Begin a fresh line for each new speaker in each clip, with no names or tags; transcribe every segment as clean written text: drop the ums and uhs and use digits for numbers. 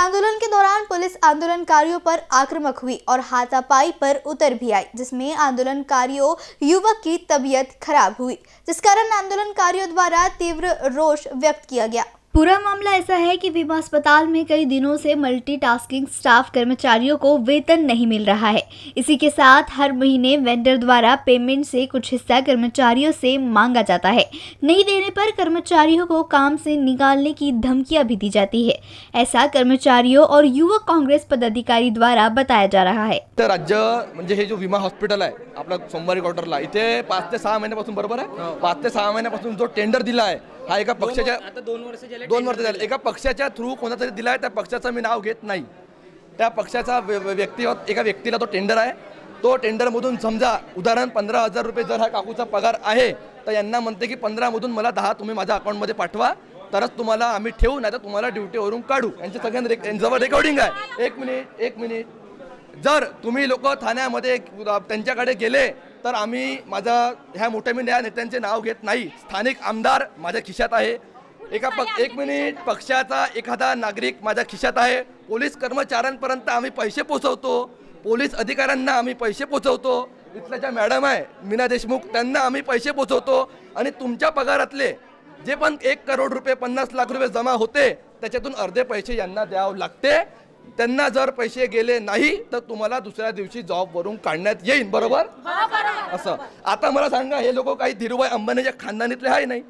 आंदोलन के दौरान पुलिस आंदोलनकारियों पर आक्रामक हुई और हाथापाई पर उतर भी आई, जिसमें आंदोलनकारियों युवक की तबीयत खराब हुई, जिस कारण आंदोलनकारियों द्वारा तीव्र रोष व्यक्त किया गया। पूरा मामला ऐसा है कि विमा अस्पताल में कई दिनों से मल्टीटास्किंग स्टाफ कर्मचारियों को वेतन नहीं मिल रहा है। इसी के साथ हर महीने वेंडर द्वारा पेमेंट से कुछ हिस्सा कर्मचारियों से मांगा जाता है। नहीं देने पर कर्मचारियों को काम से निकालने की धमकियां भी दी जाती है। ऐसा कर्मचारियों और युवक कांग्रेस पदाधिकारी द्वारा बताया जा रहा है।
राज्य म्हणजे हे जो विमा हॉस्पिटल आहे आपला सोमवारी क्वार्टरला, इथे 5 ते 6 महिन्यापासून, बरोबर आहे, 5 ते 6 महिन्यापासून जो टेंडर दिला आहे हा एका पक्षाच्या आता 2 वर्ष झाले एका पक्षाच्या थ्रू कोणातरी दिला आहे। त्या पक्षाचं मी नाव घेत नाही। त्या पक्षाचा एका व्यक्तीला तो टेंडर आहे। तो टेंडरमधून समजा उदाहरण 15,000 रुपये जर हा काकूचा पगार आहे तर यांना म्हणते की 15 मधून मला 10 तुम्ही माझ्या अकाउंटमध्ये पाठवा, तरच तुम्हाला आम्ही ठेवू, नाही तर तुम्हाला ड्युटीवरून काढू। यांच्या सगळ्यांजवळ रेकॉर्डिंग आहे। एक मिनिट जर तुम्ही लोक ठाण्यामध्ये त्यांच्याकडे गेले तर आम्ही माझा ह्या मोठ्या मी नेत्यांचे नाव घेत नाही, स्थानिक आमदार माझ्या खिशात आहे, एक मिनिट पक्षाचा एखादा नागरिक माझ्या खिशात आहे, पोलीस कर्मचाऱ्यांपर्यंत आम्ही पैसे पोहोचवतो, पोलीस अधिकाऱ्यांना आम्ही पैसे पोहोचवतो, इथल्या ज्या मॅडम आहे मीना देशमुख त्यांना आम्ही पैसे पोहोचवतो, आणि तुमच्या पगारातले जे पण 1 करोड रुपये 50 लाख रुपये जमा होते त्याच्यातून अर्धे पैसे यांना द्यावे लागते। त्यांना जर पैसे गेले नाही तर तुम्हाला दुसऱ्या दिवशी जॉब वरून काढण्यात येईल, बरोबर? असं आता मला सांगा, हे लोक काही धीरूभाई अंबानीच्या खानदानीतले आहे नाही,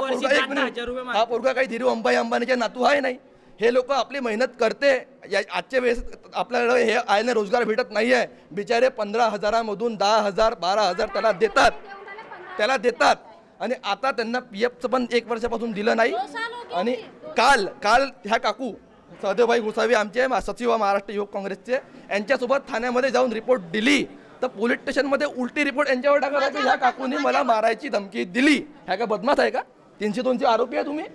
हा पोरगा काही धीरूभाई अंबानीच्या नातू आहे नाही। हे लोक आपली मेहनत करते, आजच्या वेळेस आपल्याला हे आहे ना रोजगार भेटत नाही आहे, बिचारे 15,000 मधून 10,000 12,000 त्याला देतात आणि आता त्यांना PFचं पण 1 वर्षापासून दिलं नाही। आणि काल ह्या काकू सदेवभाई गोसावी आमचे सचिव महाराष्ट्र युवक काँग्रेसचे यांच्यासोबत ठाण्यामध्ये जाऊन रिपोर्ट दिली तर पोलीस स्टेशनमध्ये उलटी रिपोर्ट यांच्यावर टाकला की ह्या काकूंनी मला मारायची धमकी दिली। ह्या का बदमाश आहे का? 302 आरोपी आहे तुम्ही,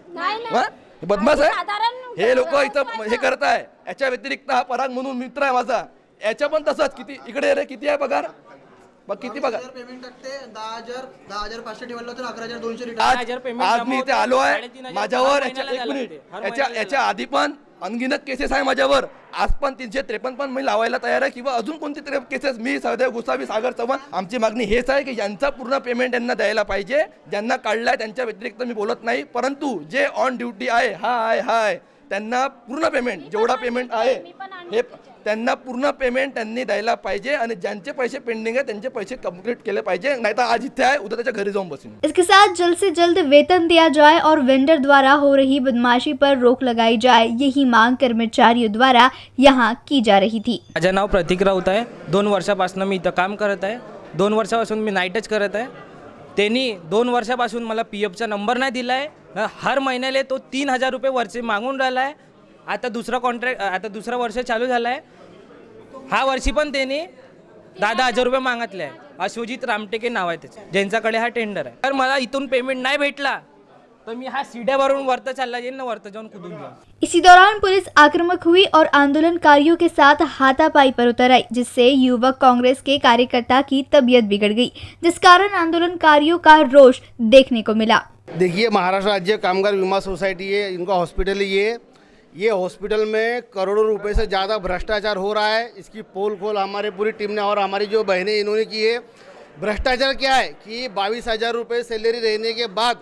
बदमाश आहे हे लोक इथं हे करताय। याच्या व्यतिरिक्त हा पराग म्हणून मित्र आहे माझा, याच्या पण तसंच किती इकडे रे किती आहे पगार, मग किती पगार पेमेंट टाकते 10,500 ठेवलं होतं, 11,200 आज मी इथे आलो आहे माझ्यावर। एक मिनिट याच्या आधी पण अनगिनत केसेस आहे माझ्यावर, आज पण 353 पण मी लावायला तयार आहे, किंवा अजून कोणती केसेस। मी सदैव गोसावी सागर चव्हाण आमची मागणी हेच आहे की यांचा पूर्ण पेमेंट यांना द्यायला पाहिजे, ज्यांना काढलाय त्यांच्या व्यतिरिक्त मी बोलत नाही, परंतु जे ऑन ड्युटी आहे हाय त्यांना पूर्ण पेमेंट जेवढा पेमेंट आहे हे त्यांना पूर्ण पेमेंट त्यांनी द्यायला पाहिजे, आणि ज्यांचे पैसे पेंडिंग आहे त्यांचे पैसे कंप्लीट केले पाहिजे, नाही तर आज इथे आहे उद्या त्याच्या घरी जाऊन बसेन।
इसके साथ जल्द से जल्द वेतन दिया जाए और वेंडर द्वारा हो रही बदमाशी पर रोक लगाई जाए, यही मांग कर्मचारियों द्वारा यहाँ की जा रही थी।
माझे नाव प्रतीक राऊत आहे। 2 वर्षापासून मी इथं काम करत आहे। 2 वर्षापासून मी नाईटच करत आहे। त्यांनी 2 वर्षापासून मला PFचा नंबर नाही दिला आहे। हर महिन्याला तो 3,000 रुपये वर्षी मागून राहिला आहे। आता दुसरा वर्ष चालू झाला आहे। हा वर्षी पण त्यांनी 10,000 रुपये मागितले आहे। अश्वजित रामटेके नाव आहे त्याचे, ज्यांच्याकडे हा टेंडर आहे। तर मला इथून पेमेंट नाही भेटला तो मी हा सीड्यावरून वरत चालला जाईल ना, वरत जाऊन कूदून जाऊन।
इसी दौरान पुलिस आक्रामक हुई और आंदोलनकारियों के साथ हाथापाई पर उतर आई, जिससे युवक कांग्रेस के कार्यकर्ता की तबीयत बिगड़ गई, जिस कारण आंदोलनकारियों का रोष देखने को मिला।
देखिए, महाराष्ट्र राज्य कामगार विमा सोसाइटी है, इनका हॉस्पिटल है ये हॉस्पिटल में करोड़ों रुपए से ज़्यादा भ्रष्टाचार हो रहा है। इसकी पोल खोल हमारे पूरी टीम ने और हमारी जो बहनें इन्होंने की है। भ्रष्टाचार क्या है कि 22,000 रुपये सैलरी रहने के बाद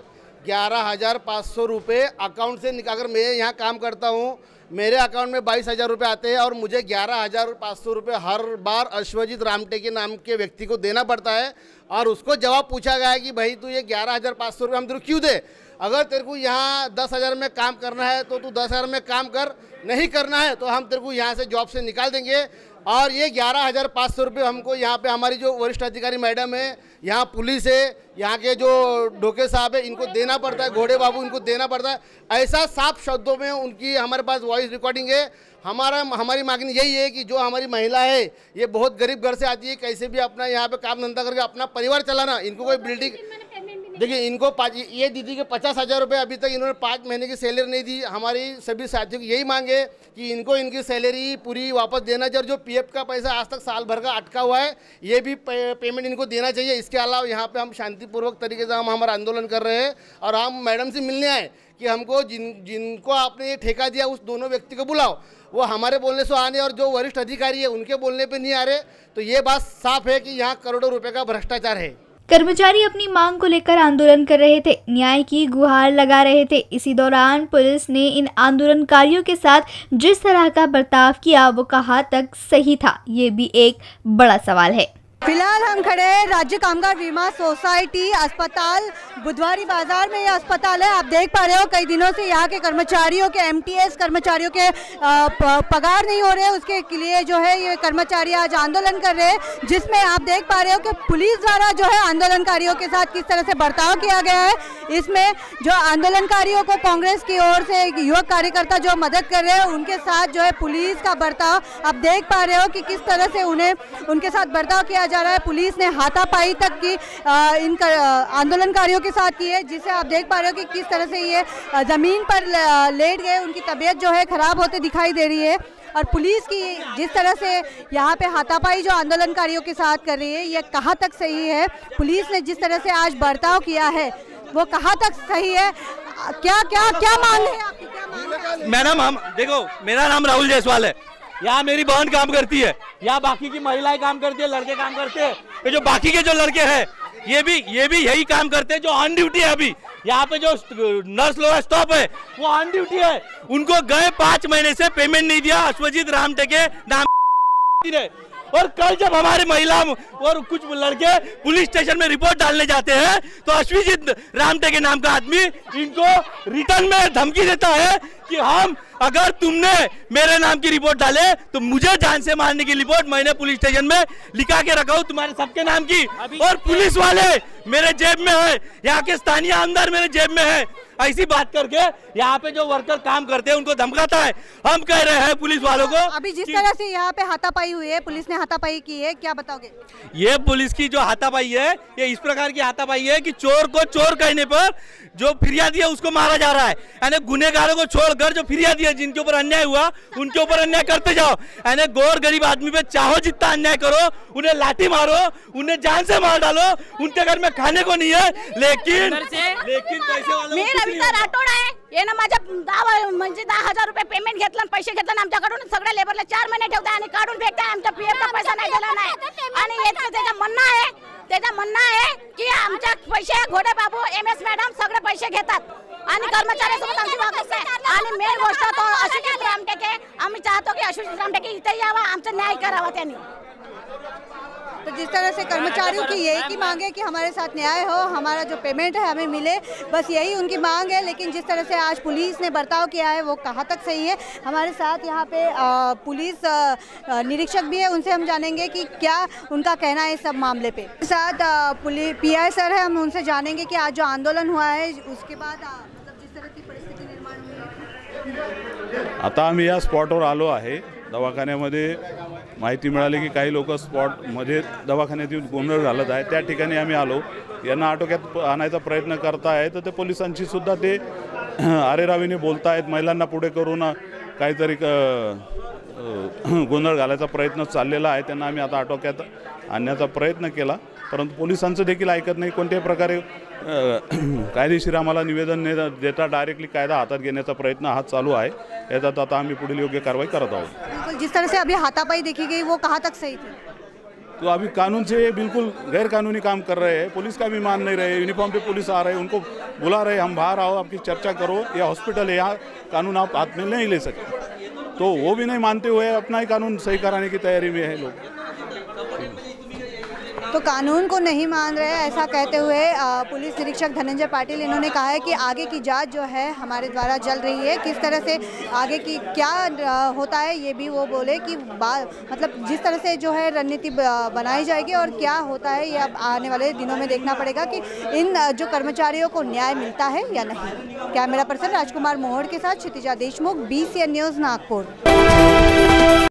11,500 रुपये अकाउंट से निकालकर, मैं यहाँ काम करता हूँ, मेरे अकाउंट में 22,000 रुपये आते हैं और मुझे 11,500 रुपये हर बार अश्वजित रामटेके नाम के व्यक्ति को देना पड़ता है। और उसको जवाब पूछा गया है कि भाई तू ये 11,500 रुपये हम तेरे को क्यों दे? अगर तेरे को यहाँ 10,000 में काम करना है तो तू 10,000 में काम कर, नहीं करना है तो हम तेरे को यहाँ से जॉब से निकाल देंगे। और ये 11,500 रुपये हमको यहाँ पे हमारी जो वरिष्ठ अधिकारी मैडम है, यहाँ पुलिस है, यहाँ के जो डोके साहब है, इनको देना पड़ता है, घोड़े बाबू इनको देना पड़ता है। ऐसा साफ शब्दों में उनकी हमारे पास वॉइस रिकॉर्डिंग है। हमारी मांगनी यही है कि जो हमारी महिला है ये बहुत गरीब घर से आती है, कैसे भी अपना यहाँ पे काम धंधा करके अपना परिवार चलाना, इनको कोई बिल्डिंग देखिए इनको ये दीदी के 50,000 रुपये अभी तक इन्होंने 5 महीने की सैलरी नहीं दी। हमारी सभी साथियों की यही मांग है कि इनको इनकी सैलरी पूरी वापस देना चाहिए। और जो पीएफ का पैसा आज तक साल भर का अटका हुआ है ये भी पेमेंट इनको देना चाहिए। इसके अलावा यहाँ पे हम शांतिपूर्वक तरीके से हम हमारा आंदोलन कर रहे हैं और हम मैडम से मिलने आए कि हमको जिनको आपने ये ठेका दिया उस दोनों व्यक्ति को बुलाओ। वो हमारे बोलने से आने और जो वरिष्ठ अधिकारी है उनके बोलने पे नहीं आ रहे। तो ये बात साफ है कि यहाँ करोड़ों रुपए का भ्रष्टाचार है।
कर्मचारी अपनी मांग को लेकर आंदोलन कर रहे थे, न्याय की गुहार लगा रहे थे। इसी दौरान पुलिस ने इन आंदोलनकारियों के साथ जिस तरह का बर्ताव किया वो कहाँ तक सही था, ये भी एक बड़ा सवाल है।
फिलहाल हम खड़े हैं राज्य कामगार बीमा सोसाइटी अस्पताल बुधवारी बाजार में। ये अस्पताल है, आप देख पा रहे हो कई दिनों से यहाँ के कर्मचारियों के एमटीएस कर्मचारियों के पगार नहीं हो रहे, उसके लिए जो है ये कर्मचारी आज आंदोलन कर रहे हैं, जिसमें आप देख पा रहे हो कि पुलिस द्वारा जो है आंदोलनकारियों के साथ किस तरह से बर्ताव किया गया है। इसमें जो आंदोलनकारियों को कांग्रेस की ओर से युवक कार्यकर्ता जो मदद कर रहे हैं उनके साथ जो है पुलिस का बर्ताव आप देख पा रहे हो कि किस तरह से उनके साथ बर्ताव किया जा रहा है। पुलिस ने हाथापाई तक की इन आंदोलनकारियों के साथ की है, जिसे आप देख पा रहे हो कि किस तरह से ये जमीन पर लेट गए, उनकी तबीयत जो है खराब होते दिखाई दे रही है। और पुलिस की जिस तरह से यहाँ पे हाथापाई जो आंदोलनकारियों के साथ कर रही है ये कहाँ तक सही है। पुलिस ने जिस तरह से आज बर्ताव किया है वो कहाँ तक सही है। क्या क्या क्या मांग है आपकी, क्या मांग है?
मैडम हम देखो, मेरा नाम राहुल जायसवाल है। यहाँ मेरी बहन काम करती है, यहाँ बाकी की महिलाएं काम करती है, लड़के काम करते हैं। तो जो बाकी के जो लड़के हैं ये भी यही काम करते हैं जो ऑन ड्यूटी है। अभी यहाँ पे जो नर्स लोग स्टॉप है वो ऑन ड्यूटी है। उनको गए 5 महीने से पेमेंट नहीं दिया अश्वजीत रामटेके नाम ने। और कल जब हमारे महिला और कुछ लड़के पुलिस स्टेशन में रिपोर्ट डालने जाते हैं तो अश्वजीत रामटेके नाम का आदमी इनको रिटर्न में धमकी देता है कि हम अगर तुमने मेरे नाम की रिपोर्ट डाले तो मुझे जान से मारने की रिपोर्ट मैंने पुलिस स्टेशन में लिखा के रखा हूं तुम्हारे सबके नाम की। और पुलिस वाले मेरे जेब में है, यहाँ के स्थानीय आमदार मेरे जेब में है। ऐसी बात करके यहाँ पे जो वर्कर काम करते हैं उनको धमकाता है। हम कह रहे हैं पुलिस वालों को
अभी जिस तरह से यहाँ पे हाथापाई हुई है, पुलिस ने हाथापाई की है, क्या बताओगे?
ये पुलिस की जो हाथापाई है ये इस प्रकार की हाथापाई है कि चोर को चोर कहने पर जो फिरियादी है उसको मारा जा रहा है। यानी गुनेगारों को छोड़कर जो फिरियादी है जिनके ऊपर अन्याय हुआ उनके ऊपर अन्याय करते जाओ। यानी गौर गरीब आदमी पे चाहो जितना अन्याय करो, उन्हें लाठी मारो, उन्हें जान से मार डालो, उनके घर में खाने को नहीं है, लेकिन पैसे वाला
राठोड आहे ये ना माझ्या 10,000 रुपये पेमेंट घेतलं, पैसे घेतलं आमच्याकडून, सगळ्या लेबरला 4 महिने ठेवताय आणि काढून फेकताय, आमच्या पीएफचा पैसा नाही दिला नाही। आणि त्याचं म्हणणं आहे की आमच्या पैसे घोडे बाबू एमएस मॅडम सगळे पैसे घेतात आणि कर्मचाऱ्यांसोबत आमची वागणूक आहे। आणि मेन गोष्ट तो अश्वजीत रामटेके, आम्ही चाहतो की अश्वजीत रामटेके इथे यावा, आमचा न्याय करावा त्यांनी।
तो जिस तरह से कर्मचारियों की यही की मांग है कि हमारे साथ न्याय हो, हमारा जो पेमेंट है हमें मिले, बस यही उनकी मांग है। लेकिन जिस तरह से आज पुलिस ने बर्ताव किया है वो कहाँ तक सही है। हमारे साथ यहाँ पे पुलिस निरीक्षक भी है, उनसे हम जानेंगे कि क्या उनका कहना है इस सब मामले पे। साथ पुलिस पीआई सर है, हम उनसे जानेंगे कि आज जो आंदोलन हुआ है उसके बाद मतलब जिस तरह की परिस्थिती निर्माण हुई।
आता आम्ही या स्पॉटवर आलो आहे। दवाखान्यामध्ये माहिती मिळाली की काही लोक स्पॉटमध्ये दवाखान्यात येऊन गोंधळ घालत आहेत। त्या ठिकाणी आम्ही आलो, यांना आटोक्यात आणायचा प्रयत्न करतायत तर ते पोलिसांची सुद्धा ते आरेरावीने बोलतायत, महिलांना पुढे करून काहीतरी गोंधळ घालायचा प्रयत्न चाललेला आहे। त्यांना आम्ही आता आटोक्यात आणण्याचा प्रयत्न केला, परंतु पोलिसांचं देखील ऐकत नाही। कोणत्याही प्रकारे कायदेशीर आम्हाला निवेदन देता डायरेक्टली कायदा हातात घेण्याचा प्रयत्न हा चालू आहे। याच्यात आता आम्ही पुढील योग्य कारवाई करत आहोत।
बिल्कुल जिस तरह से अभी हाथापाई देखी गई वो कहाँ तक सही थी?
तो अभी कानून से बिल्कुल गैर कानूनी काम कर रहे हैं। पुलिस का भी मान नहीं रहे, यूनिफॉर्म पे पुलिस आ रहे हैं, उनको बुला रहे हम बाहर आओ, आपकी चर्चा करो, ये हॉस्पिटल है, यहाँ कानून आप हाथ में नहीं ले सकते। तो वो भी नहीं मानते हुए अपना ही कानून सही कराने की तैयारी में है लोग।
तो कानून को नहीं मान रहे हैं ऐसा कहते हुए पुलिस निरीक्षक धनंजय पाटिल इन्होंने कहा है कि आगे की जांच जो है हमारे द्वारा चल रही है, किस तरह से आगे की क्या होता है ये भी वो बोले कि मतलब जिस तरह से जो है रणनीति बनाई जाएगी और क्या होता है ये अब आने वाले दिनों में देखना पड़ेगा कि इन जो कर्मचारियों को न्याय मिलता है या नहीं। कैमरा पर्सन राजकुमार मोहड़ के साथ क्षितिजा देशमुख, BCN न्यूज़, नागपुर।